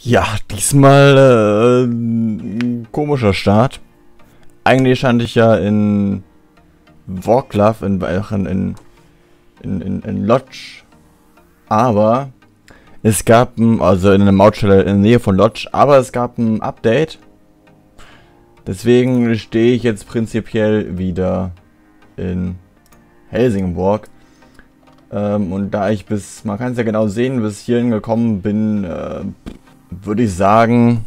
Ja, diesmal ein komischer Start. Eigentlich stand ich ja in Wroclaw, in Lodz, aber es gab also in einer Mautstelle in der Nähe von Lodz, aber es gab ein Update. Deswegen stehe ich jetzt prinzipiell wieder in Helsingborg. Und da ich man kann es ja genau sehen, bis hierhin gekommen bin, würde ich sagen,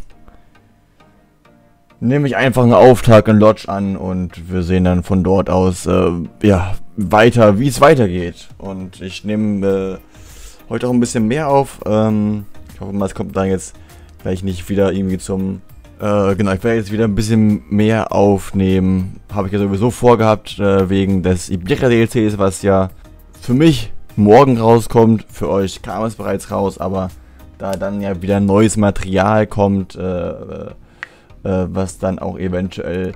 nehme ich einfach einen Auftrag in Lodz an und wir sehen dann von dort aus, ja, weiter, wie es weitergeht. Und ich nehme heute auch ein bisschen mehr auf. Ich hoffe mal, es kommt dann jetzt gleich nicht wieder irgendwie zum... genau, ich werde jetzt wieder ein bisschen mehr aufnehmen. Habe ich ja sowieso vorgehabt, wegen des Iberia DLCs, was ja für mich morgen rauskommt. Für euch kam es bereits raus, aber da dann ja wieder neues Material kommt, was dann auch eventuell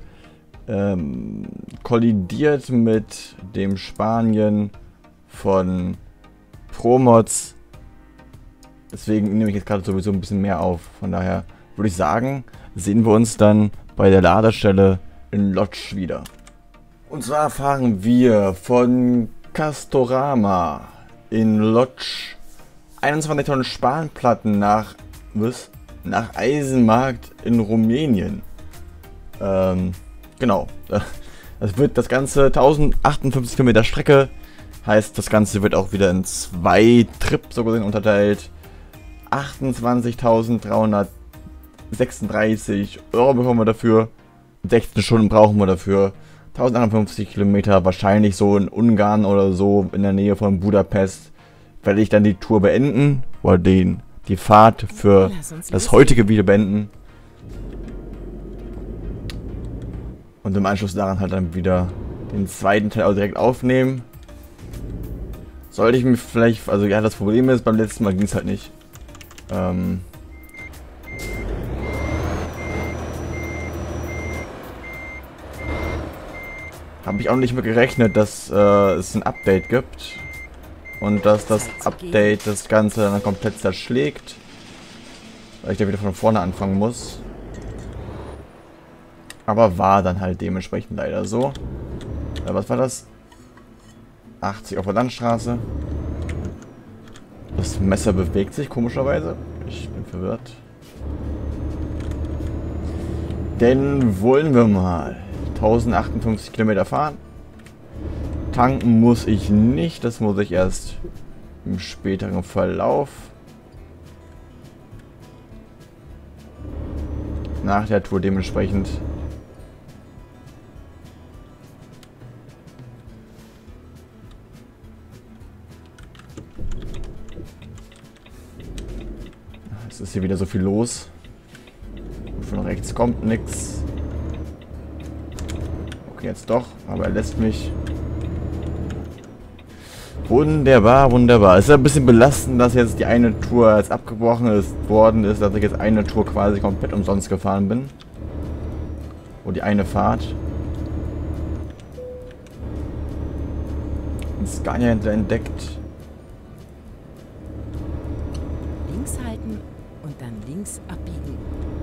kollidiert mit dem Spanien von Promods. Deswegen nehme ich jetzt gerade sowieso ein bisschen mehr auf. Von daher würde ich sagen, sehen wir uns dann bei der Ladestelle in Lodz wieder. Und zwar fahren wir von Castorama in Lodz 21 Tonnen Spanplatten nach Eisenmarkt in Rumänien. Genau. Das wird das Ganze 1058 Kilometer Strecke. Heißt, das Ganze wird auch wieder in 2 Trips so gesehen unterteilt. 28.336 Euro bekommen wir dafür. 16 Stunden brauchen wir dafür. 1051 Kilometer, wahrscheinlich so in Ungarn oder so in der Nähe von Budapest, werde ich dann die Tour beenden, oder die Fahrt für das heutige Video beenden. Und im Anschluss daran halt dann wieder den zweiten Teil auch direkt aufnehmen. Sollte ich mir vielleicht, also ja, das Problem ist, beim letzten Mal ging es halt nicht. Habe ich auch nicht mehr gerechnet, dass es ein Update gibt. Und dass das Update das Ganze dann komplett zerschlägt. Weil ich da wieder von vorne anfangen muss. Aber war dann halt dementsprechend leider so. Was war das? 80 auf der Landstraße. Das Messer bewegt sich komischerweise. Ich bin verwirrt. Denn wollen wir mal 1058 Kilometer fahren. Tanken muss ich nicht, das muss ich erst im späteren Verlauf. Nach der Tour dementsprechend. Es ist hier wieder so viel los. Von rechts kommt nichts. Okay, jetzt doch, aber er lässt mich. Wunderbar, wunderbar. Es ist ein bisschen belastend, dass jetzt die eine Tour jetzt abgebrochen worden ist, dass ich jetzt eine Tour quasi komplett umsonst gefahren bin. Und die eine Fahrt. Ein Scania entdeckt. Links halten und dann links abbiegen.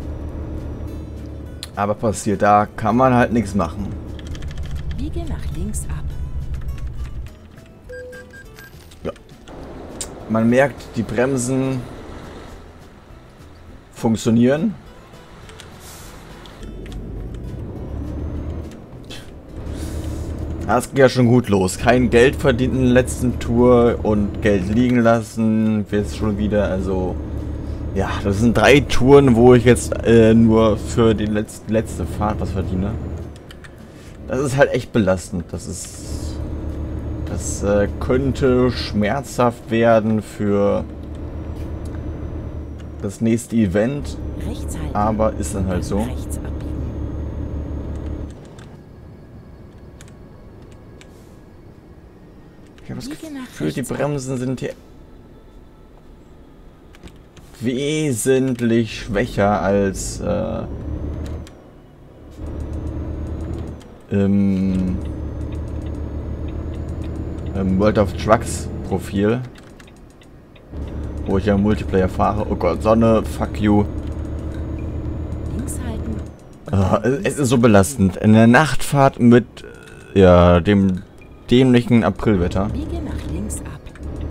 Aber passiert, da kann man halt nichts machen. Biege nach links ab. Man merkt, die Bremsen funktionieren. Das ging ja schon gut los. Kein Geld verdient in der letzten Tour und Geld liegen lassen. Jetzt schon wieder, also... Ja, das sind 3 Touren, wo ich jetzt nur für die letzte Fahrt was verdiene. Das ist halt echt belastend. Das könnte schmerzhaft werden für das nächste Event, aber ist dann halt so. Ich habe das Gefühl, die Bremsen sind hier wesentlich schwächer als im World of Trucks Profil. wo ich ja im Multiplayer fahre. Oh Gott, Sonne, fuck you. Links halten. Es ist so belastend. In der Nachtfahrt mit, ja, dem dämlichen Aprilwetter. Biege nach links ab.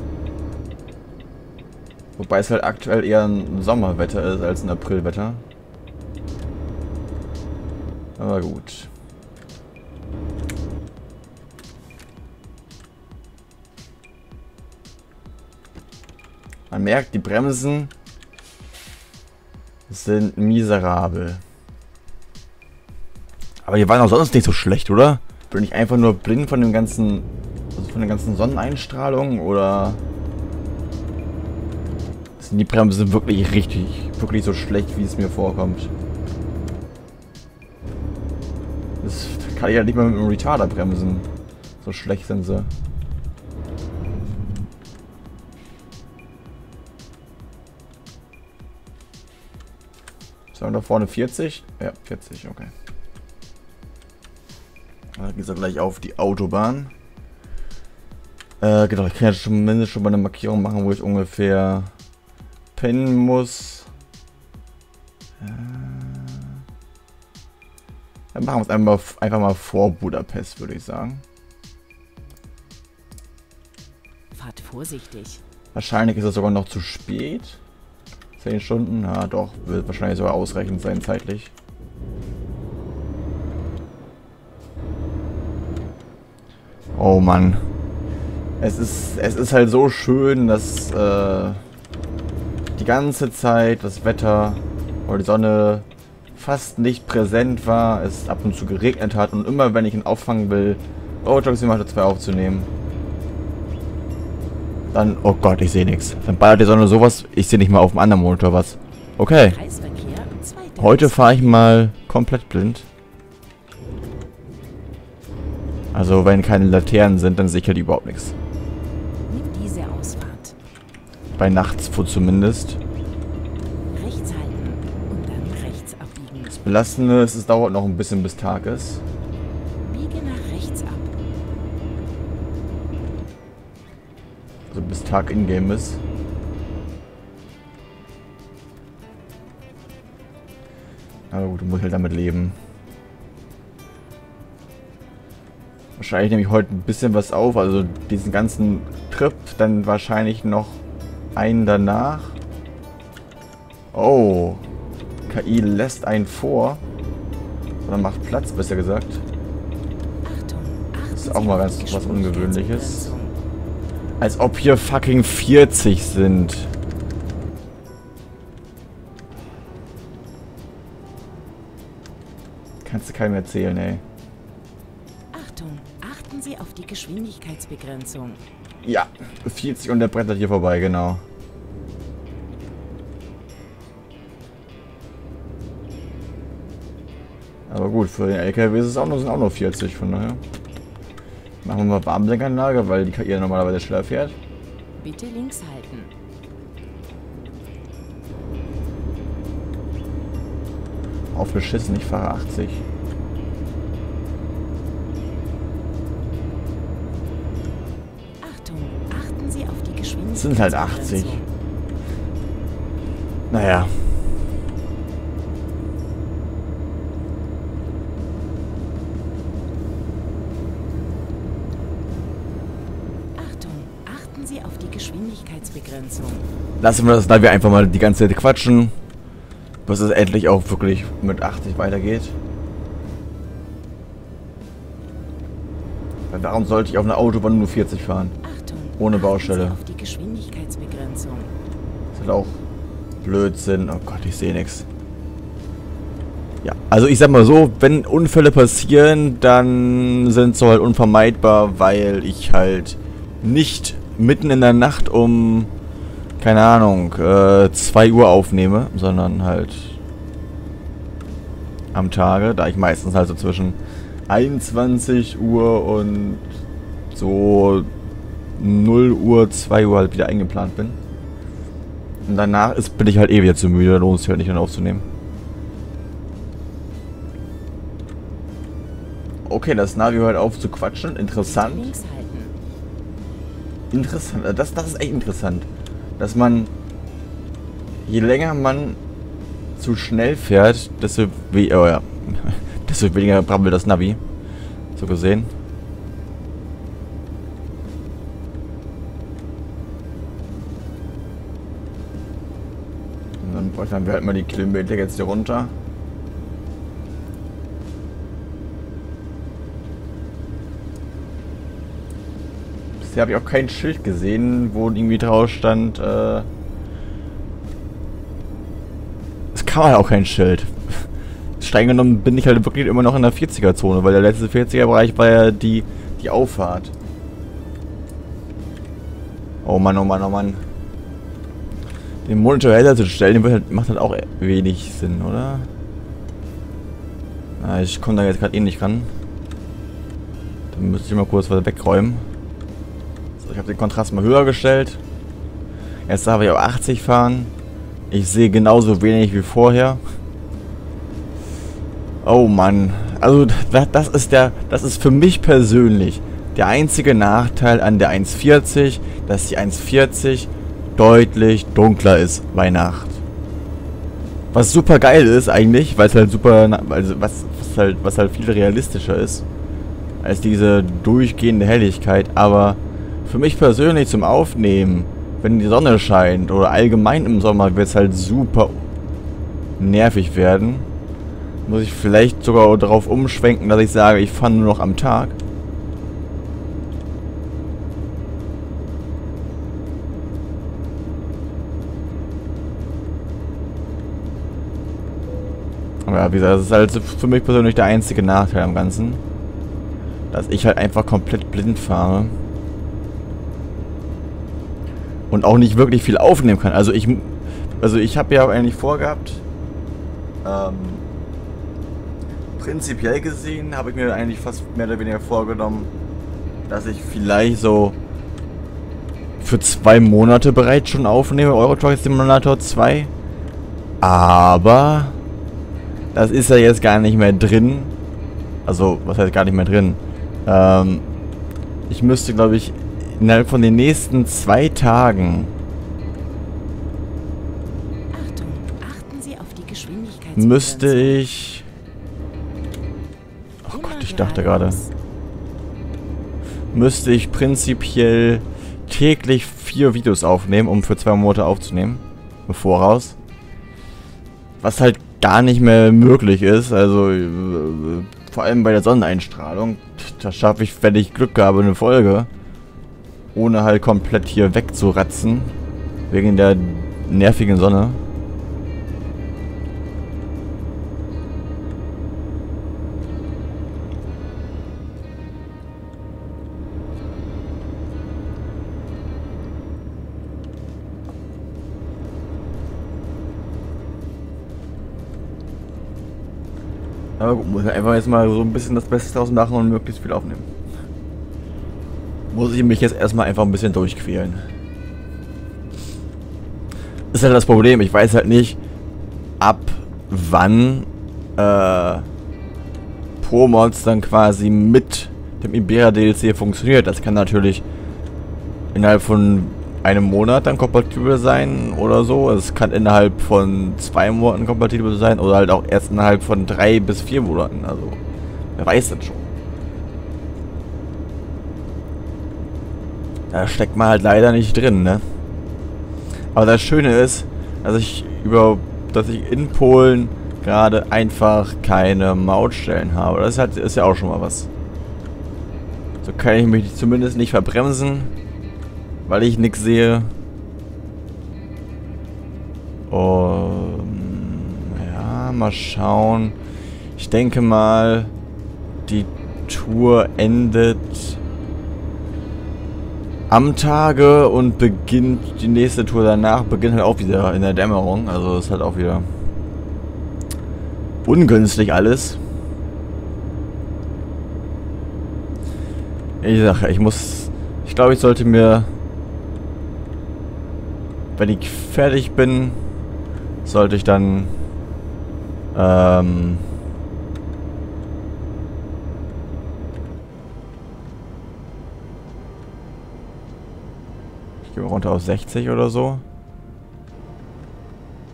Wobei es halt aktuell eher ein Sommerwetter ist als ein Aprilwetter. Aber gut. Man merkt, die Bremsen sind miserabel. Aber die waren auch sonst nicht so schlecht, oder? Bin ich einfach nur blind von dem ganzen, also von der ganzen Sonneneinstrahlung, oder sind die Bremsen wirklich wirklich so schlecht, wie es mir vorkommt? Das kann ich halt nicht mal mit dem Retarder bremsen. So schlecht sind sie. Sagen wir da vorne 40? Ja, 40, okay. Dann geht es gleich auf die Autobahn. Genau, ich kann ja zumindest schon mal eine Markierung machen, wo ich ungefähr pennen muss. Dann machen wir es einfach mal vor Budapest, würde ich sagen. Fahrt vorsichtig. Wahrscheinlich ist es sogar noch zu spät. 10 Stunden? Ja, doch. Wird wahrscheinlich sogar ausreichend sein zeitlich. Oh Mann. Es ist halt so schön, dass die ganze Zeit das Wetter oder die Sonne fast nicht präsent war, es ab und zu geregnet hat und immer wenn ich ihn auffangen will, Roblox Simulator 2 aufzunehmen, dann, oh Gott, ich sehe nichts. Dann ballert die Sonne sowas, ich sehe nicht mal auf dem anderen Monitor was. Okay. Kreisverkehr, zweite Heute fahre ich mal komplett blind. Also wenn keine Laternen sind, dann sehe ich halt überhaupt nichts. Nimm diese Ausfahrt. Bei Nachts zumindest. Rechts halten und dann rechts abbiegen. Das Belastende ist, es dauert noch ein bisschen bis Tag ist. Biege nach rechts ab. Also bis Tag in-game ist. Aber gut, muss ich halt damit leben. Wahrscheinlich nehme ich heute ein bisschen was auf, also diesen ganzen Trip, dann wahrscheinlich noch einen danach. Oh, KI lässt einen vor. Oder macht Platz, besser gesagt. Achtung, Das ist auch mal ganz was Ungewöhnliches. Als ob hier fucking 40 sind. Kannst du keinem erzählen, ey. Achtung, achten Sie auf die Geschwindigkeitsbegrenzung. Ja, 40 und der brettert hier vorbei, genau. Aber gut, für den LKW ist es auch nur, sind auch nur 40, von daher. Machen wir mal Warnblinkanlage, weil die KI normalerweise schneller fährt. Bitte links halten. Aufgeschissen, ich fahre 80. Achtung, achten Sie auf die Es Geschwindigkeitsbegrenzung. sind halt 80. Naja. Achtung, achten Sie auf die Geschwindigkeitsbegrenzung. Lassen wir das Navi einfach mal die ganze Zeit quatschen. Bis es endlich auch wirklich mit 80 weitergeht. Weil warum sollte ich auf einer Autobahn nur 40 fahren? Achtung, Ohne achten Baustelle. Sie auf die Geschwindigkeitsbegrenzung. Das ist halt auch Blödsinn. Oh Gott, ich sehe nichts. Ja, also ich sag mal so, wenn Unfälle passieren, dann sind sie halt unvermeidbar, weil ich halt nicht mitten in der Nacht um, keine Ahnung, 2 Uhr aufnehme, sondern halt am Tage, da ich meistens halt so zwischen 21 Uhr und so 0 Uhr, 2 Uhr halt wieder eingeplant bin. Und danach bin ich halt eh wieder zu müde, da lohnt es sich halt nicht dann aufzunehmen. Okay, das Navi hört auf zu quatschen. Interessant. Links halten. Interessant. Das ist echt interessant. Dass man je länger man zu schnell fährt, oh ja, desto weniger brabbelt das Navi. So gesehen. Und dann bräuchten wir halt mal die Kilometer jetzt hier runter. Bisher habe ich auch kein Schild gesehen, wo irgendwie drauf stand, es kam halt auch kein Schild. Streng genommen bin ich halt wirklich immer noch in der 40er-Zone, weil der letzte 40er-Bereich war ja die Auffahrt. Oh Mann, oh Mann, oh Mann. Den Monitor heller zu stellen, macht halt auch wenig Sinn, oder? Na, ich komme da jetzt gerade eh nicht ran. Dann müsste ich mal kurz was wegräumen. So, ich habe den Kontrast mal höher gestellt. Jetzt darf ich auf 80 fahren. Ich sehe genauso wenig wie vorher. Oh Mann. Also das ist für mich persönlich der einzige Nachteil an der 1.40, dass die 1.40 deutlich dunkler ist bei Nacht. Was super geil ist eigentlich, weil es halt super, also was halt viel realistischer ist als diese durchgehende Helligkeit. Aber für mich persönlich zum Aufnehmen, wenn die Sonne scheint oder allgemein im Sommer, wird es halt super nervig werden. Muss ich vielleicht sogar darauf umschwenken, dass ich sage, ich fahre nur noch am Tag. Aber ja, wie gesagt, das ist halt für mich persönlich der einzige Nachteil am Ganzen. Dass ich halt einfach komplett blind fahre. Und auch nicht wirklich viel aufnehmen kann. Also ich habe ja eigentlich vorgehabt, prinzipiell gesehen habe ich mir eigentlich fast mehr oder weniger vorgenommen, dass ich vielleicht so für 2 Monate bereits schon aufnehme, Euro Truck Simulator 2. Aber das ist ja jetzt gar nicht mehr drin. Also, was heißt gar nicht mehr drin? Ich müsste, glaube ich, innerhalb von den nächsten 2 Tagen Achtung, achten Sie auf die Geschwindigkeit. müsste ich... Oh Gott, ich dachte gerade. Müsste ich prinzipiell täglich 4 Videos aufnehmen, um für 2 Monate aufzunehmen. Im Voraus. Was halt gar nicht mehr möglich ist. Also, vor allem bei der Sonneneinstrahlung. Da schaffe ich, wenn ich Glück habe, eine Folge. Ohne halt komplett hier wegzuratzen. Wegen der nervigen Sonne. Aber gut, muss ich einfach jetzt mal so ein bisschen das Beste draus machen und möglichst viel aufnehmen. Muss ich mich jetzt erstmal einfach ein bisschen durchquälen. Ist halt das Problem, ich weiß halt nicht, ab wann Pro-Mods dann quasi mit dem Iberia DLC funktioniert. Das kann natürlich innerhalb von einem Monat dann kompatibel sein oder so. Es kann innerhalb von 2 Monaten kompatibel sein oder halt auch erst innerhalb von 3 bis 4 Monaten. Also, wer weiß das schon. Da steckt man halt leider nicht drin, ne? Aber das Schöne ist, dass ich in Polen gerade einfach keine Mautstellen habe. Das ist ja auch schon mal was. So kann ich mich zumindest nicht verbremsen, weil ich nichts sehe. Ja, mal schauen. Ich denke mal, die Tour endet am Tage und beginnt die nächste Tour danach, beginnt halt auch wieder in der Dämmerung. Also ist halt auch wieder ungünstig alles. Ich sage, ich glaube, ich sollte mir, wenn ich fertig bin, sollte ich dann ich gehe runter auf 60 oder so.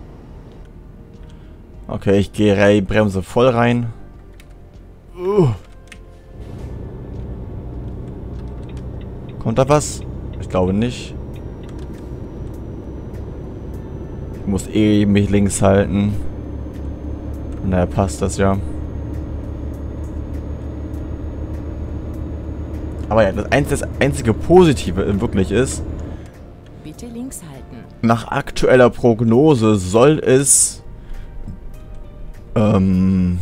Okay, ich gehe Bremse voll rein. Kommt da was? Ich glaube nicht. Ich muss eh mich links halten. Von daher passt das ja. Aber ja, das einzige Positive wirklich ist, Bitte links halten. nach aktueller Prognose soll es am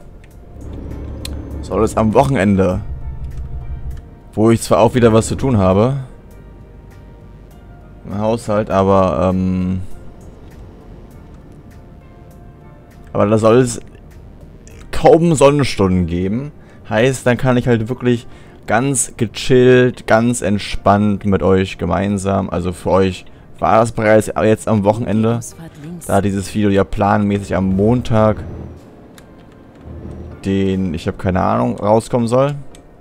Wochenende, wo ich zwar auch wieder was zu tun habe im Haushalt, aber da soll es kaum Sonnenstunden geben. Heißt, dann kann ich halt wirklich ganz gechillt, ganz entspannt mit euch gemeinsam, also für euch war das bereits jetzt am Wochenende, Ausfahrt links. da dieses Video ja planmäßig am Montag, den, ich habe keine Ahnung, rauskommen soll.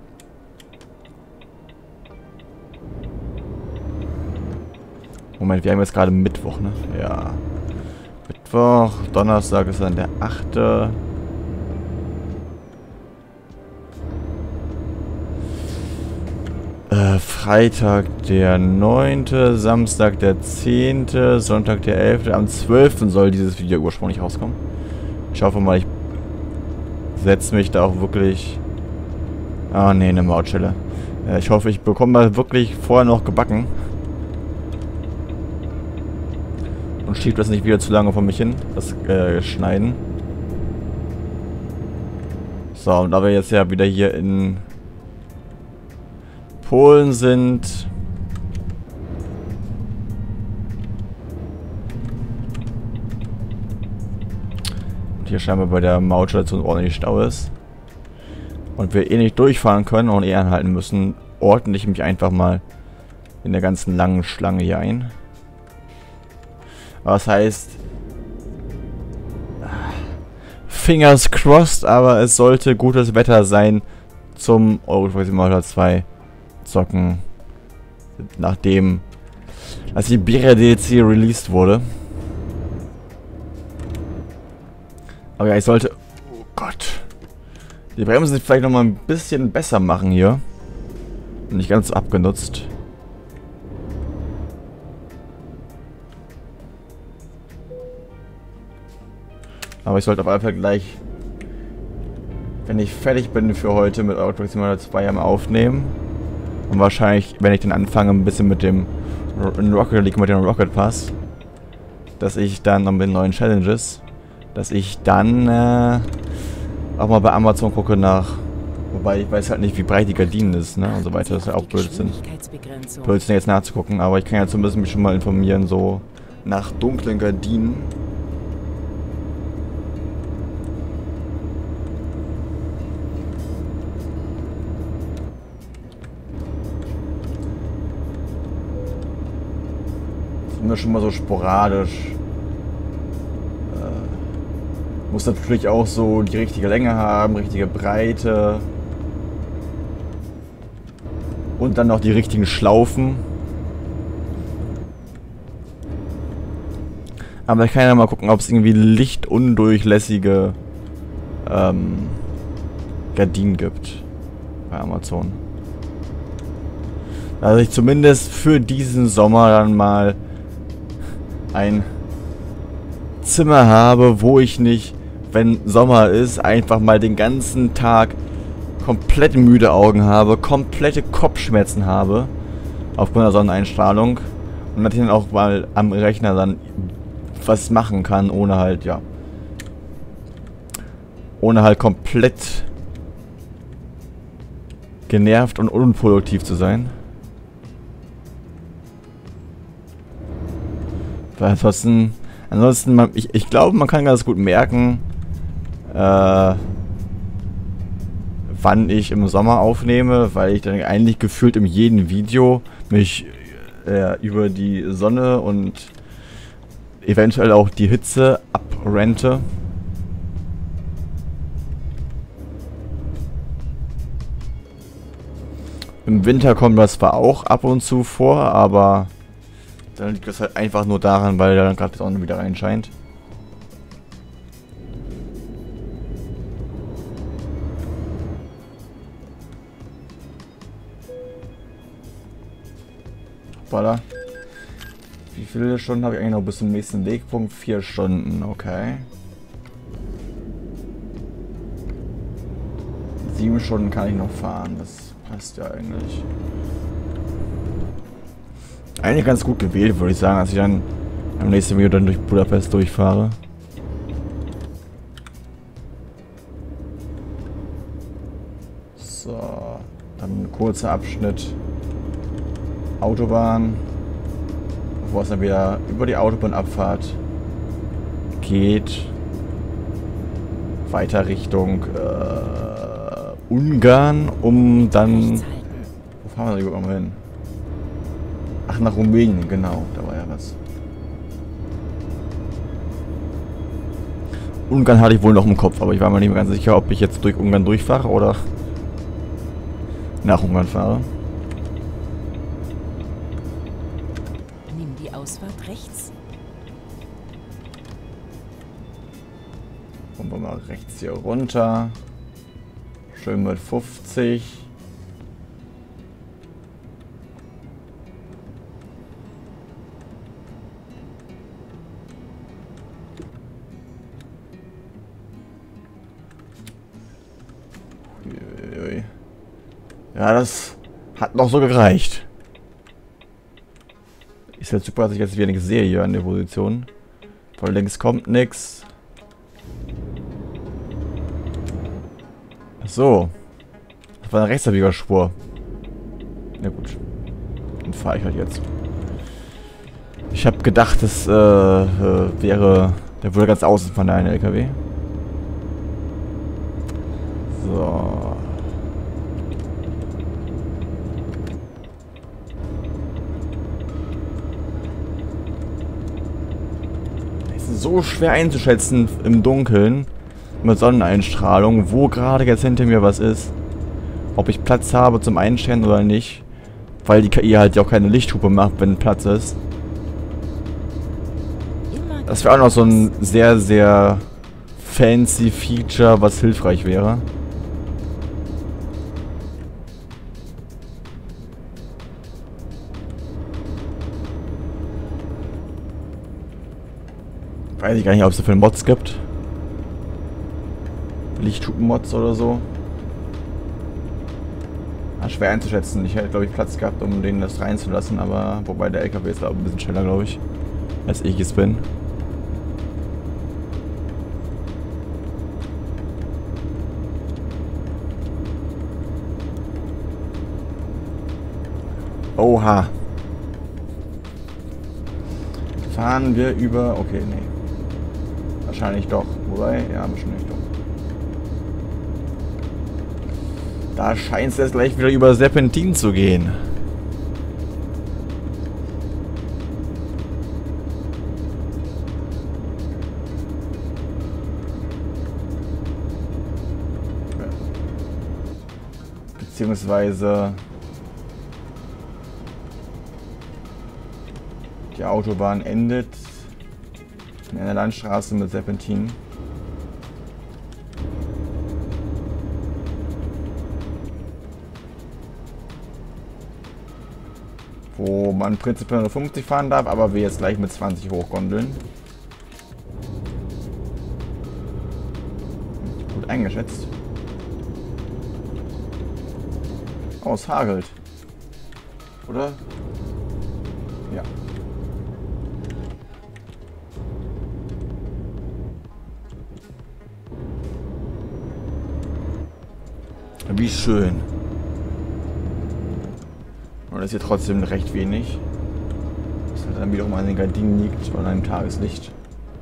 Moment, wir haben jetzt gerade Mittwoch, ne? Ja. Mittwoch, Donnerstag ist dann der 8. Freitag der 9., Samstag der 10., Sonntag der 11., am 12. soll dieses Video ursprünglich rauskommen. Ich hoffe mal, ich setze mich da auch wirklich... Ah, ne, eine Mautschelle. Ich hoffe, ich bekomme mal wirklich vorher noch gebacken. Und schiebe das nicht wieder zu lange vor mich hin, das Schneiden. So, und da wir jetzt ja wieder hier in Polen sind, und hier scheinbar bei der Mautstation ordentlich Stau ist und wir eh nicht durchfahren können und eh anhalten müssen, ordne ich mich einfach mal in der ganzen langen Schlange hier ein. Was heißt, Fingers crossed, aber es sollte gutes Wetter sein zum Euro Truck Simulator 2 zocken, nachdem als die Iberia DLC released wurde. Aber ja, ich sollte... Oh Gott. Die Bremsen vielleicht nochmal ein bisschen besser machen hier. Nicht ganz so abgenutzt. Aber ich sollte auf jeden Fall gleich, wenn ich fertig bin für heute mit Euro Truck Simulator 2 am Aufnehmen, und wahrscheinlich, wenn ich dann anfange, ein bisschen mit dem Rocket League, mit dem Rocket Pass, dass ich dann noch mit den neuen Challenges, dass ich dann auch mal bei Amazon gucke nach, wobei ich weiß halt nicht, wie breit die Gardinen ist, ne, und so weiter, das ist ja auch Blödsinn. Blödsinn jetzt nachzugucken, aber ich kann ja zumindest mich schon mal informieren, so nach dunklen Gardinen. Immer schon mal so sporadisch. Muss natürlich auch so die richtige Länge haben, richtige Breite. Und dann noch die richtigen Schlaufen. Aber ich kann ja mal gucken, ob es irgendwie lichtundurchlässige Gardinen gibt bei Amazon. Also ich zumindest für diesen Sommer dann mal ein Zimmer habe, wo ich nicht, wenn Sommer ist, einfach mal den ganzen Tag komplett müde Augen habe, komplette Kopfschmerzen habe aufgrund der Sonneneinstrahlung und dass ich dann auch mal am Rechner dann was machen kann, ohne halt, ja, ohne halt komplett genervt und unproduktiv zu sein. Weil ansonsten, ich glaube, man kann ganz gut merken, wann ich im Sommer aufnehme, weil ich dann eigentlich gefühlt in jedem Video mich über die Sonne und eventuell auch die Hitze abrente. Im Winter kommt das zwar auch ab und zu vor, aber dann liegt das halt einfach nur daran, weil da dann gerade die Sonne wieder reinscheint. Hoppala. Wie viele Stunden habe ich eigentlich noch bis zum nächsten Wegpunkt? 4 Stunden, okay. 7 Stunden kann ich noch fahren, das passt ja eigentlich. Eigentlich ganz gut gewählt, würde ich sagen, als ich dann am nächsten Video dann durch Budapest durchfahre. So, dann ein kurzer Abschnitt Autobahn, bevor es dann wieder über die Autobahnabfahrt geht, weiter Richtung Ungarn, um dann... Wo fahren wir da überhaupt mal hin? Ach, nach Rumänien, genau, da war ja was. Ungarn hatte ich wohl noch im Kopf, aber ich war mir nicht mehr ganz sicher, ob ich jetzt durch Ungarn durchfahre oder nach Ungarn fahre. Nimm die Ausfahrt rechts. Kommen wir mal rechts hier runter. Schön mit 50. Ja, das hat noch so gereicht. Ist halt super, dass ich jetzt wieder nichts sehe hier an der Position. Von links kommt nichts. So. Das war eine Rechtsabbiegerspur. Na gut. Dann fahre ich halt jetzt. Ich habe gedacht, das wäre... Der würde ganz außen von der eine LKW. So. Es ist so schwer einzuschätzen im Dunkeln mit Sonneneinstrahlung, wo gerade jetzt hinter mir was ist. Ob ich Platz habe zum Einstellen oder nicht. Weil die KI halt ja auch keine Lichthupe macht, wenn Platz ist. Das wäre auch noch so ein sehr, sehr fancy Feature, was hilfreich wäre. Weiß ich gar nicht, ob es so viele Mods gibt. Lichthupen-Mods oder so. Schwer einzuschätzen. Ich hätte, glaube ich, Platz gehabt, um den das reinzulassen, aber wobei der LKW ist auch ein bisschen schneller, glaube ich, als ich es bin. Oha. Fahren wir über... Okay, nee. Wahrscheinlich doch. Wobei, ja, wahrscheinlich doch. Da scheint es jetzt gleich wieder über Serpentin zu gehen. Beziehungsweise die Autobahn endet in einer Landstraße mit Serpentin. Wo man prinzipiell nur 50 fahren darf, aber wir jetzt gleich mit 20 hochgondeln. Gut eingeschätzt. Oh, es hagelt. Oder? Ja. Wie schön. Und das ist hier trotzdem recht wenig. Das halt dann wiederum an den Gardinen liegt und an dem Tageslicht.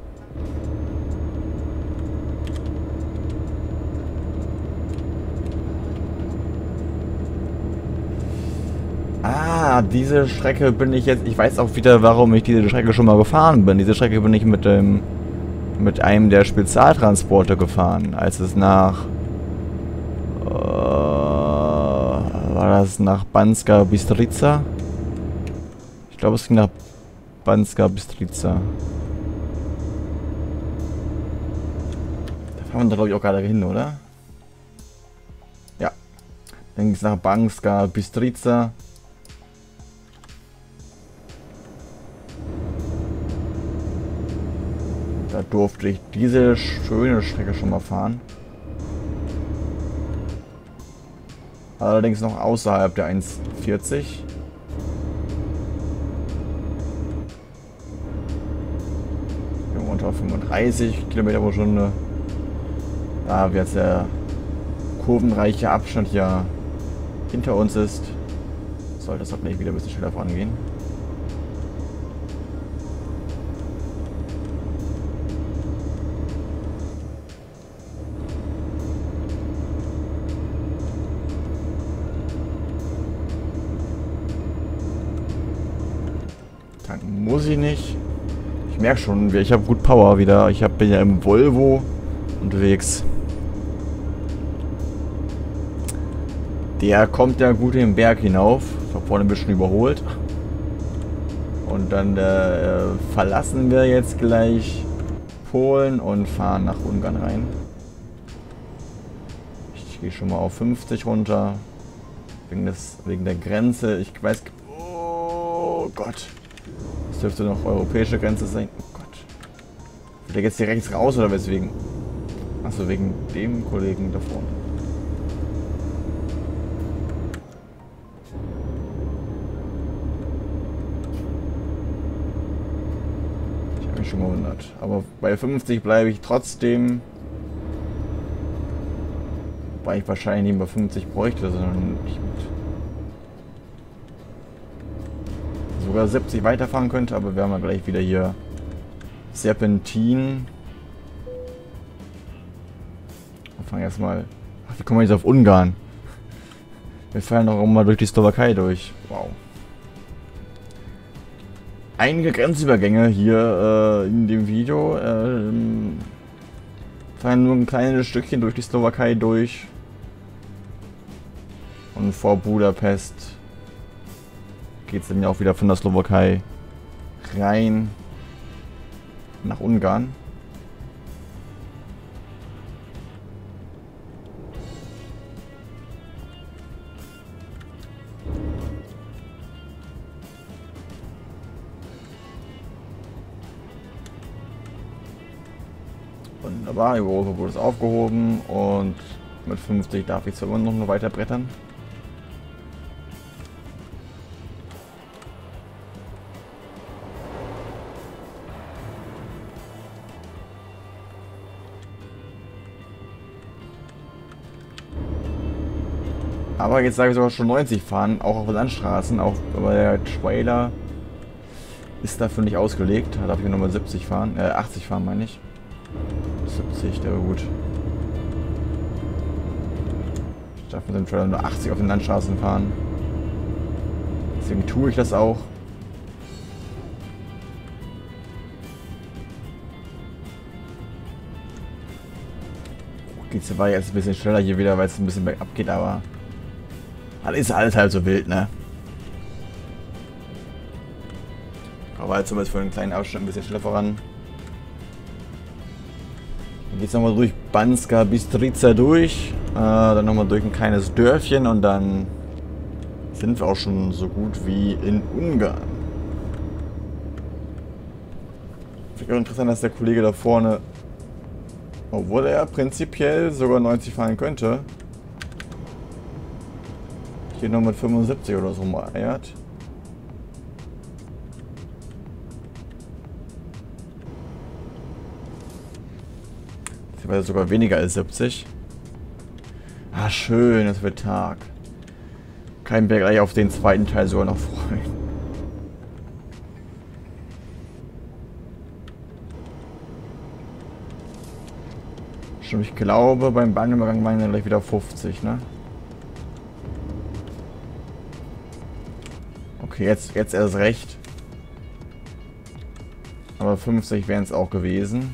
Ah, diese Strecke bin ich jetzt... Ich weiß auch wieder, warum ich diese Strecke schon mal gefahren bin. Diese Strecke bin ich mit einem der Spezialtransporter gefahren, als es nach... war das nach Banska Bystrica? Ich glaube, es ging nach Banska Bystrica. Da fahren wir da, glaube ich, auch gerade hin, oder? Ja. Dann ging es nach Banska Bystrica. durfte ich diese schöne Strecke schon mal fahren. Allerdings noch außerhalb der 1,40. Unter 35 Kilometer pro Stunde. Da wir jetzt der kurvenreiche Abstand hier hinter uns ist, sollte es hoffentlich wieder ein bisschen schneller vorangehen. Tanken muss ich nicht. Ich merke schon, ich habe gut Power wieder. Bin ja im Volvo unterwegs. Der kommt ja gut den Berg hinauf. Ich habe vorne ein bisschen überholt. Und dann verlassen wir jetzt gleich Polen und fahren nach Ungarn rein. Ich gehe schon mal auf 50 runter. Wegen der Grenze. Ich weiß... Oh Gott. Das dürfte noch europäische Grenze sein. Oh Gott. Will der jetzt hier rechts raus oder weswegen? Achso, wegen dem Kollegen da vorne. Ich habe mich schon gewundert. Aber bei 50 bleibe ich trotzdem. Wobei ich wahrscheinlich nicht bei 50 bräuchte, sondern nicht mit. Sogar 70 weiterfahren könnte, aber wir haben ja gleich wieder hier Serpentin. Wir fangen erstmal. Ach, wie kommen wir jetzt auf Ungarn? Wir fahren noch mal durch die Slowakei durch. Wow. Einige Grenzübergänge hier in dem Video. Fahren nur ein kleines Stückchen durch die Slowakei durch. Und vor Budapest geht es dann ja auch wieder von der Slowakei rein nach Ungarn. Wunderbar, die Überholung wurde aufgehoben und mit 50 darf ich zwar immer noch weiter brettern. Aber jetzt sage ich sogar schon 90 fahren, auch auf Landstraßen, auch aber der Trailer ist dafür nicht ausgelegt. Da darf ich nur mal 70 fahren, 80 fahren meine ich. 70, der war gut. Ich darf mit dem Trailer nur 80 auf den Landstraßen fahren. Deswegen tue ich das auch. Geht's dabei jetzt ein bisschen schneller hier wieder, weil es ein bisschen bergab geht, aber ist alles halt so wild, ne? Aber halt zumindest für einen kleinen Abschnitt ein bisschen schneller voran. Dann geht's nochmal durch Banska Bystrica durch. Dann nochmal durch ein kleines Dörfchen und dann sind wir auch schon so gut wie in Ungarn. Finde ich auch interessant, dass der Kollege da vorne, obwohl er prinzipiell sogar 90 fahren könnte, hier noch mit 75 oder so mal eiert. Das war sogar weniger als 70. Ah, schön, es wird Tag. Kein Berg gleich auf den zweiten Teil sogar noch freuen. Stimmt, ich glaube, beim Bahnübergang waren wir gleich wieder 50, ne? Okay, jetzt erst recht. Aber 50 wären es auch gewesen.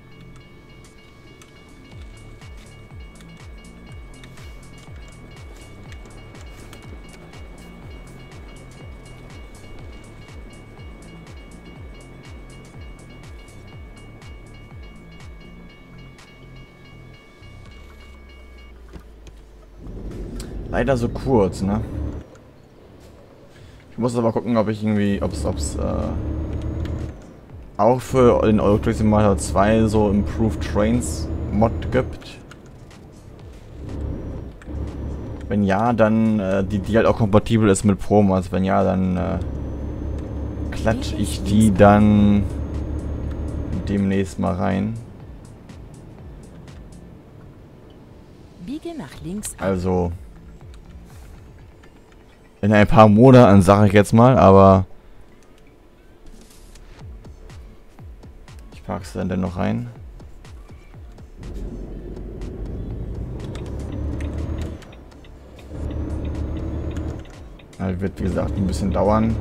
Leider so kurz, ne? Ich muss aber gucken, ob ich irgendwie, ob's auch für den Euro Truck Simulator 2 so Improved Trains Mod gibt. Wenn ja, dann die halt auch kompatibel ist mit Promo. Also wenn ja, dann klatsche ich die dann demnächst mal rein. Biege nach links ab. Also in ein paar Monaten, sage ich jetzt mal, aber ich packe es dann dennoch rein. Das wird wie gesagt ein bisschen dauern.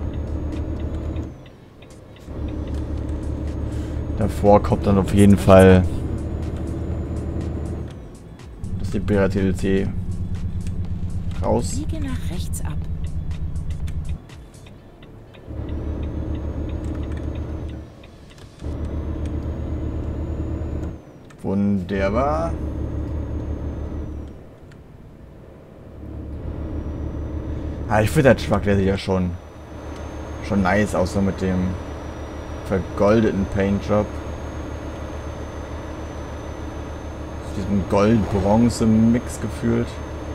Davor kommt dann auf jeden Fall das Libera TLC raus. Biege nach rechts ab. Wunderbar. Ah, ich finde der Truck, der sieht ja schon nice aus, so mit dem vergoldeten Paintjob. Diesem Gold-Bronze-Mix gefühlt.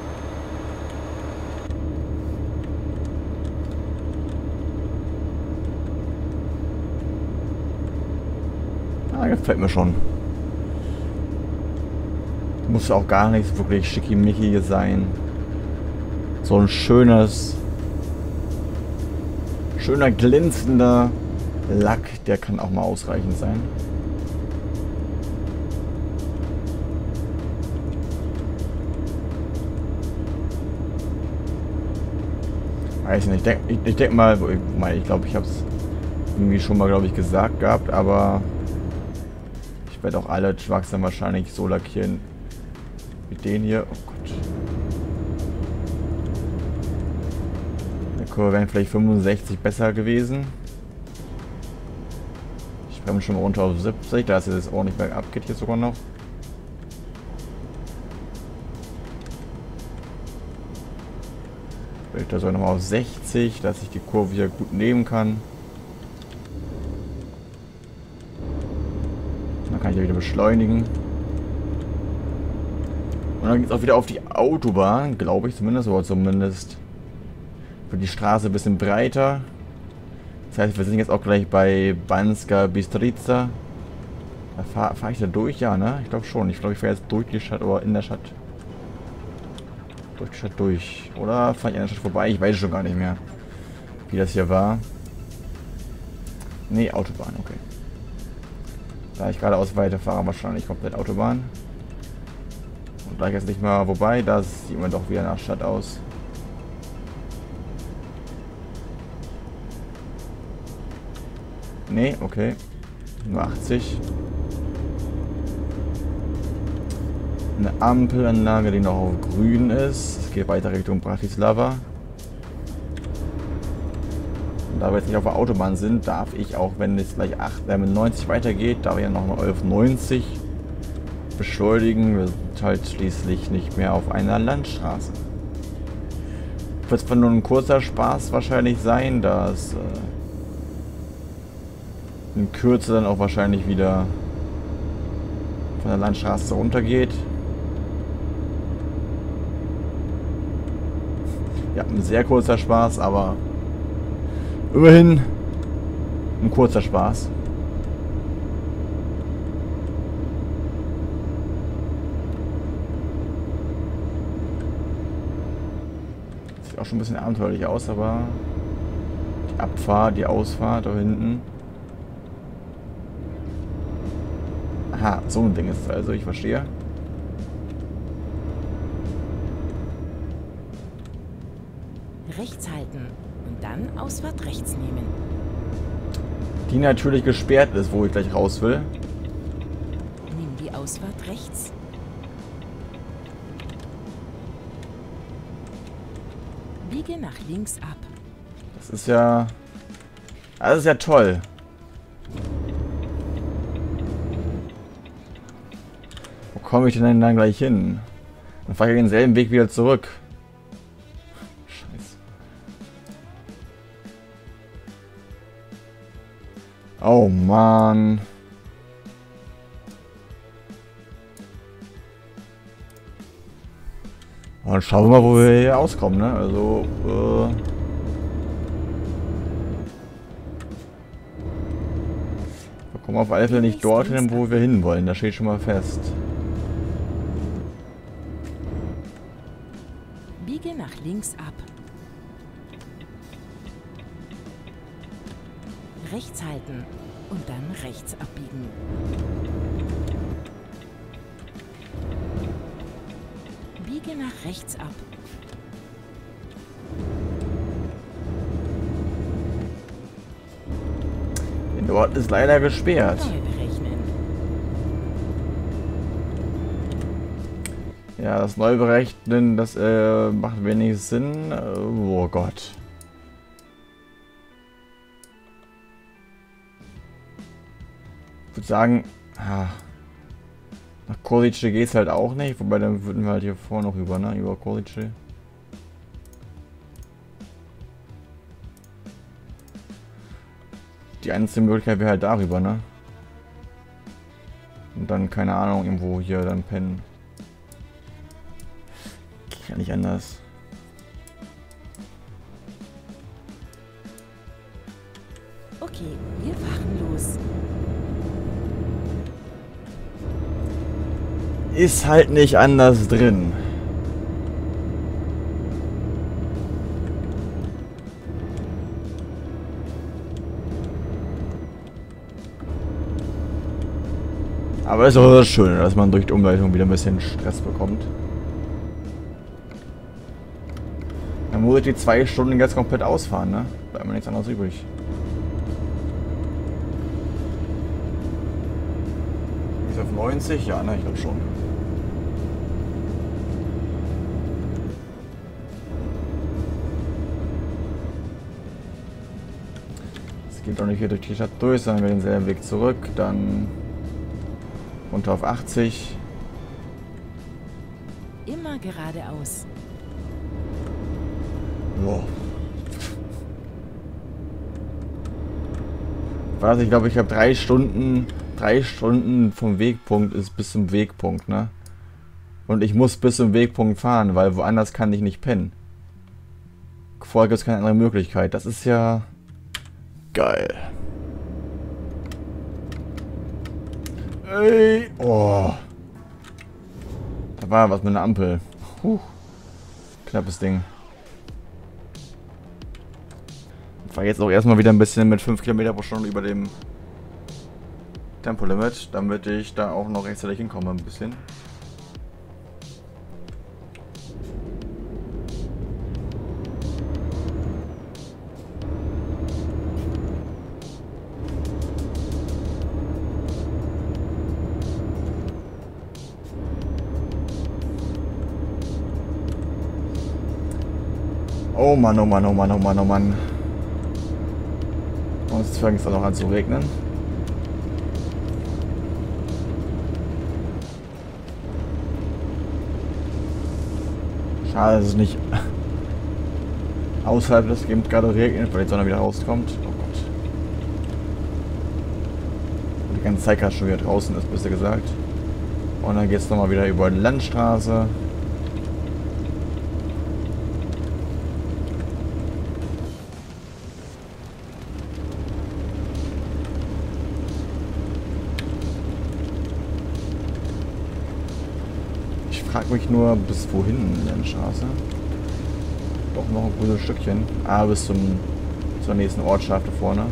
Ah, gefällt mir schon. Muss auch gar nichts wirklich schickimickiges sein. So ein schöner glänzender Lack, der kann auch mal ausreichend sein. Weiß nicht, ich denke mal, ich glaube, ich habe es irgendwie schon mal, gesagt gehabt, aber ich werde auch alle Trucks dann wahrscheinlich so lackieren wie den hier. Oh Gott. Der Kurve wären vielleicht 65 besser gewesen. Ich bremse schon mal runter auf 70, da ist es jetzt ordentlich bergab, geht hier sogar noch. Da soll nochmal auf 60, dass ich die Kurve hier gut nehmen kann. Dann kann ich ja wieder beschleunigen. Und dann geht es auch wieder auf die Autobahn, glaube ich zumindest, oder zumindest wird die Straße ein bisschen breiter. Das heißt, wir sind jetzt auch gleich bei Banska Bystrica. Da fahre ich da durch, ja, ne? Ich glaube schon. Ich glaube, ich fahre jetzt durch die Stadt oder in der Stadt. Durch die Stadt durch. Oder fahre ich an der Stadt vorbei? Ich weiß schon gar nicht mehr, wie das hier war. Ne, Autobahn, okay. Da ich geradeaus weiterfahre, wahrscheinlich komplett Autobahn. Und gleich jetzt nicht mal, wobei, das sieht man doch wieder nach Stadt aus. Ne, okay. Nur 80. Eine Ampelanlage, die noch auf grün ist. Es geht weiter Richtung Bratislava. Und da wir jetzt nicht auf der Autobahn sind, darf ich auch, wenn es gleich 90 weitergeht, darf ich ja noch mal auf 90 beschleunigen. Wir sind halt schließlich nicht mehr auf einer Landstraße. Wird zwar nur ein kurzer Spaß wahrscheinlich sein, da es in Kürze dann auch wahrscheinlich wieder von der Landstraße runtergeht. Ja, ein sehr kurzer Spaß, aber immerhin ein kurzer Spaß. Sieht auch schon ein bisschen abenteuerlich aus, aber die Abfahrt, die Ausfahrt da hinten. Aha, so ein Ding ist es also, ich verstehe. Rechts halten und dann Ausfahrt rechts nehmen. Die natürlich gesperrt ist, wo ich gleich raus will. Nimm die Ausfahrt rechts. Biege nach links ab. Das ist ja toll. Wo komme ich denn dann gleich hin? Dann fahre ich denselben Weg wieder zurück. Oh Mann. Und schauen wir mal, wo wir hier auskommen, ne? Also, wir kommen auf alle Fälle nicht dorthin, wo wir hinwollen. Das steht schon mal fest. Biege nach links ab. Rechts halten und dann rechts abbiegen. Biege nach rechts ab. Dort ist leider gesperrt. Neu berechnen. Ja, das Neuberechnen, das macht wenig Sinn. Oh Gott. Ich würde sagen, nach Kolice geht es halt auch nicht, wobei dann würden wir halt hier vorne noch rüber, ne? Über Kolice. Die einzige Möglichkeit wäre halt darüber, ne? Und dann, keine Ahnung, irgendwo hier dann pennen. Geht ja nicht anders. Okay, wir fahren los. Ist halt nicht anders drin. Aber ist auch das Schöne, dass man durch die Umleitung wieder ein bisschen Stress bekommt. Dann muss ich die 2 Stunden jetzt komplett ausfahren, ne? Bleibt mir nichts anderes übrig. Ist auf 90? Ja, ne, ich glaube schon. Es geht doch nicht hier durch die Stadt durch, sondern wir denselben Weg zurück, dann runter auf 80. Immer geradeaus. Wow. Was, ich glaube, ich habe 3 Stunden. 3 Stunden vom Wegpunkt ist bis zum Wegpunkt, ne? Und ich muss bis zum Wegpunkt fahren, weil woanders kann ich nicht pennen. Vorher gibt es keine andere Möglichkeit. Das ist ja geil. Ey, oh. Da war was mit einer Ampel. Knappes Ding. Ich fahre jetzt auch erstmal wieder ein bisschen mit 5 Kilometer pro Stunde über dem Tempolimit, damit ich da auch noch rechtzeitig hinkomme ein bisschen. Oh Mann, oh Mann, oh Mann, oh Mann, oh Mann. Und jetzt fängt es dann noch an zu regnen. Schade, dass es nicht außerhalb des Games gerade regnet, weil die Sonne wieder rauskommt. Oh Gott. Und die ganze Zeit gerade schon wieder draußen ist, besser gesagt. Und dann geht es nochmal wieder über die Landstraße. Ich frage mich nur, bis wohin in der Straße? Doch noch ein gutes Stückchen. Ah, bis zur nächsten Ortschaft da vorne.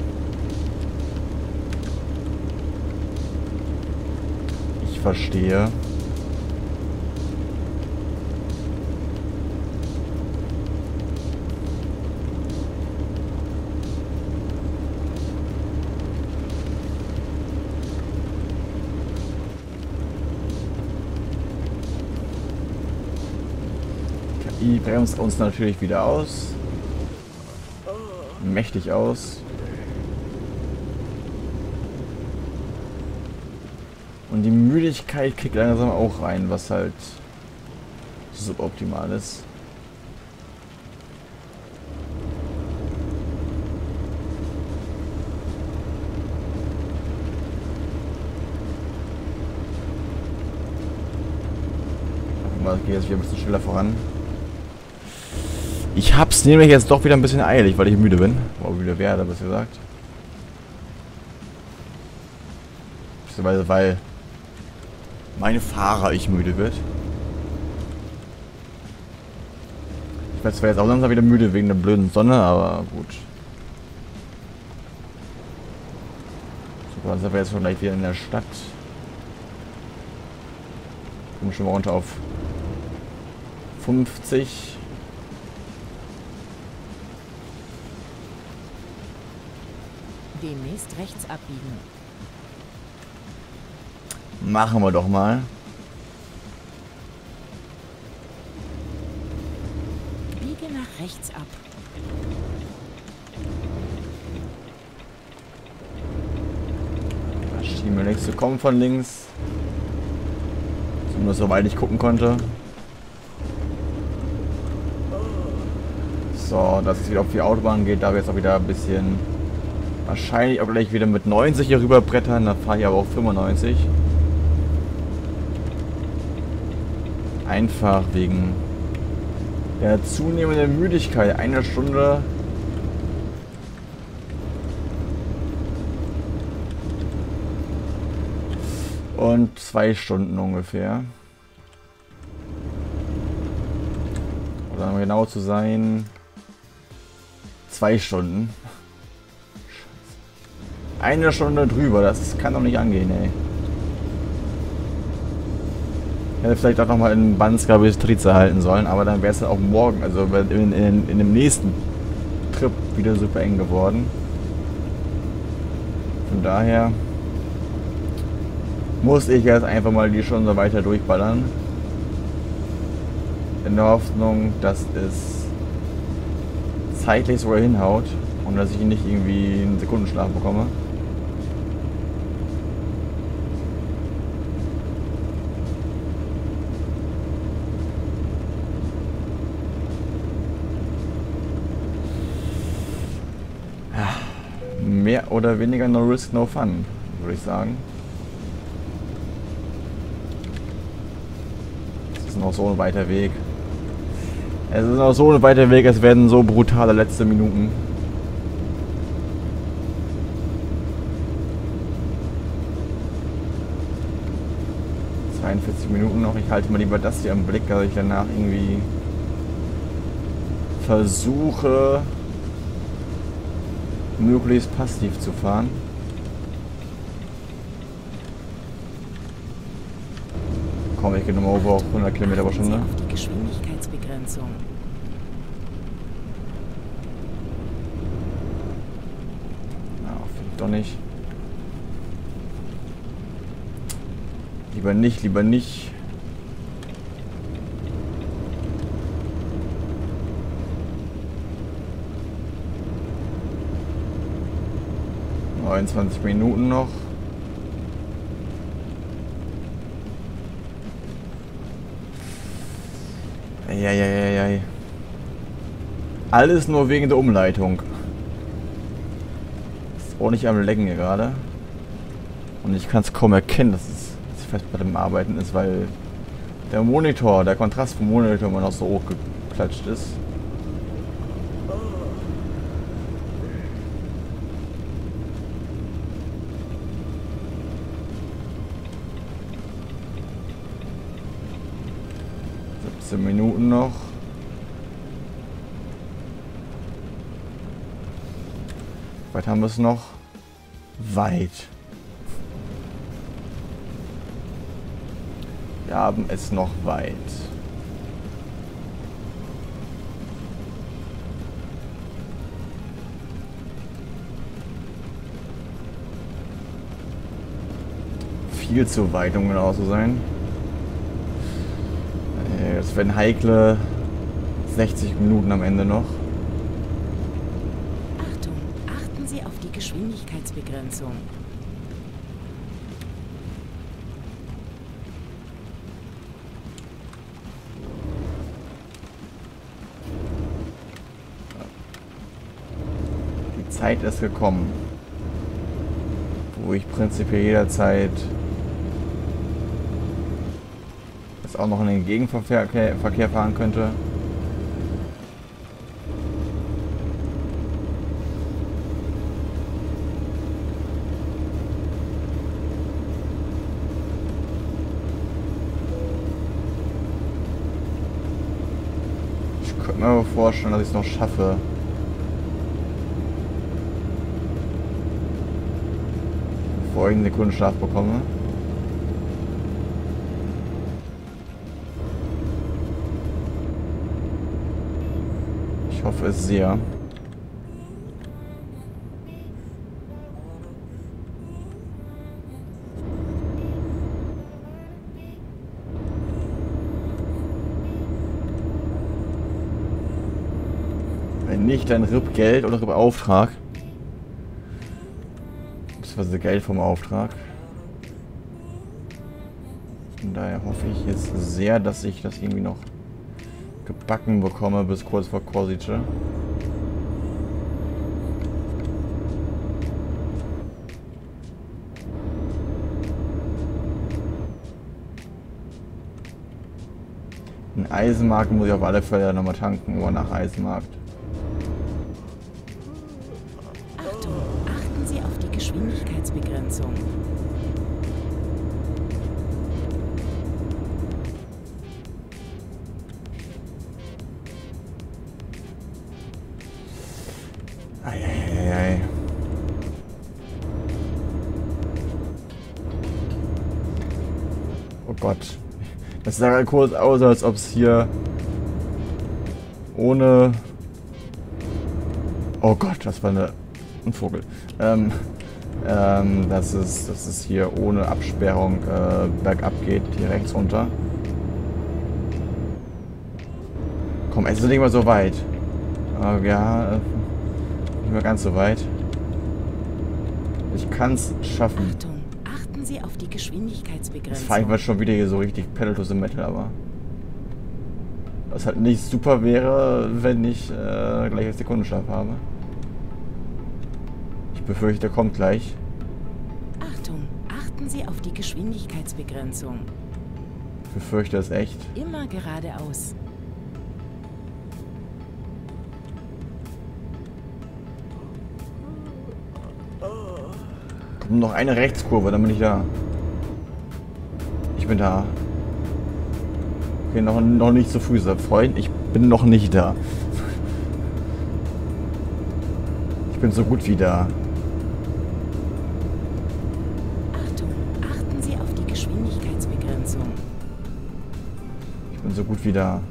Ich verstehe. Die bremst uns natürlich wieder aus. Mächtig aus. Und die Müdigkeit kickt langsam auch rein, was halt suboptimal ist. aber es geht jetzt wieder ein bisschen schneller voran. Ich hab's nämlich jetzt doch wieder ein bisschen eilig, weil ich müde bin. Oder müde werde, besser gesagt. Beziehungsweise, weil meine Fahrer ich müde wird. Ich werde zwar jetzt auch langsam wieder müde wegen der blöden Sonne, aber gut. Super, dann sind wir jetzt schon gleich wieder in der Stadt. Kommen schon mal runter auf 50. Demnächst rechts abbiegen. Machen wir doch mal. Biege nach rechts ab. Da schien mir nichts zu kommen von links. Zumindest soweit ich gucken konnte. So, dass es wieder auf die Autobahn geht, da wir jetzt auch wieder ein bisschen wahrscheinlich auch gleich wieder mit 90 hier rüber brettern, da fahre ich aber auch 95. Einfach wegen der zunehmenden Müdigkeit. Eine Stunde und 2 Stunden ungefähr. Oder um genau zu sein, 2 Stunden. Eine Stunde drüber, das kann doch nicht angehen, ey. Ich hätte vielleicht auch nochmal in Banska Bystrica halten sollen, aber dann wäre es dann auch morgen, also in dem nächsten Trip wieder super eng geworden. Von daher muss ich jetzt einfach mal die Stunde weiter durchballern. In der Hoffnung, dass es zeitlich sogar hinhaut und dass ich nicht irgendwie einen Sekundenschlaf bekomme. Mehr oder weniger no risk, no fun, würde ich sagen. Es ist noch so ein weiter Weg. Es ist noch so ein weiter Weg, es werden so brutale letzte Minuten. Minuten noch. Ich halte mal lieber das hier im Blick, dass ich danach irgendwie versuche, möglichst passiv zu fahren. Komm, ich gehe nochmal over auf 100 Kilometer pro Stunde. Auf die Geschwindigkeitsbegrenzung. Ja, vielleicht doch nicht. Lieber nicht, lieber nicht. Noch 29 Minuten noch. Eieieiei. Alles nur wegen der Umleitung. Ist auch nicht am Lecken hier gerade. Und ich kann es kaum erkennen, dass es fest bei dem Arbeiten ist, weil der Monitor, der Kontrast vom Monitor immer noch so hochgeklatscht ist. Minuten noch. Weit haben wir es noch? Weit. Wir haben es noch weit. Viel zu weit, um genau zu sein. Es werden heikle 60 Minuten am Ende noch. Achtung, achten Sie auf die Geschwindigkeitsbegrenzung. Die Zeit ist gekommen, wo ich prinzipiell jederzeit das auch noch in den Gegenverkehr fahren könnte. Ich könnte mir aber vorstellen, dass ich es noch schaffe. Bevor ich einen Sekundenschlaf bekomme. Ich hoffe es sehr. Wenn nicht, dann RIP Geld oder RIP Auftrag. Beziehungsweise Geld vom Auftrag. Von daher hoffe ich jetzt sehr, dass ich das irgendwie noch gebacken bekomme bis kurz vor Korsicce. In Eisenmarkt muss ich auf alle Fälle nochmal tanken, nur nach Eisenmarkt. Achtung, achten Sie auf die Geschwindigkeitsbegrenzung. Eieiei. Oh Gott. Das sah halt kurz aus, als ob es hier ohne... Oh Gott, das war ein Vogel. Dass es hier ohne Absperrung bergab geht, hier rechts runter. Komm, es ist nicht mal so weit. Aber ja, nicht mehr ganz so weit. Ich kann es schaffen. Achtung, achten Sie auf die Das Geschwindigkeitsbegrenzung. fahre ich mal schon wieder hier so richtig Pedal to the Metal, aber was halt nicht super wäre, wenn ich gleich einen Sekundenschlaf habe. Ich befürchte, der kommt gleich. Achtung, achten Sie auf die Geschwindigkeitsbegrenzung. Ich befürchte es echt. Immer geradeaus. Kommt noch eine Rechtskurve, dann bin ich da. Ich bin da. Okay, noch nicht so früh, Freund. Ich bin noch nicht da. Ich bin so gut wie da. Achtung, achten Sie auf die Geschwindigkeitsbegrenzung. Ich bin so gut wie da.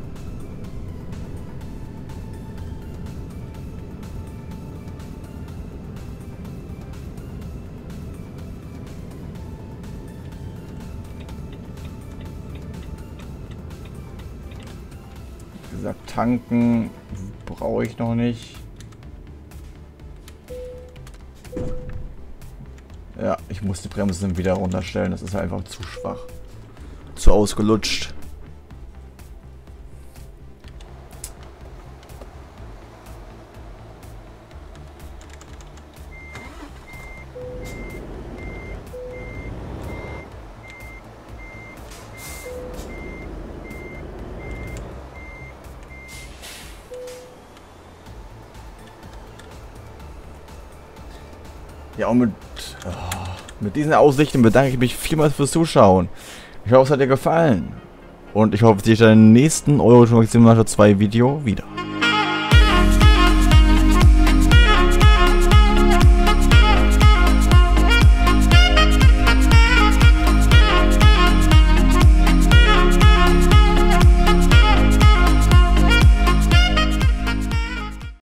Wie gesagt, tanken brauche ich noch nicht. Ja, ich muss die Bremsen wieder runterstellen. Das ist einfach zu schwach. Zu ausgelutscht. Ja, und mit diesen Aussichten bedanke ich mich vielmals fürs Zuschauen. Ich hoffe, es hat dir gefallen. Und ich hoffe, ich sehe dich in im nächsten Euro Truck Simulator 2 Video wieder.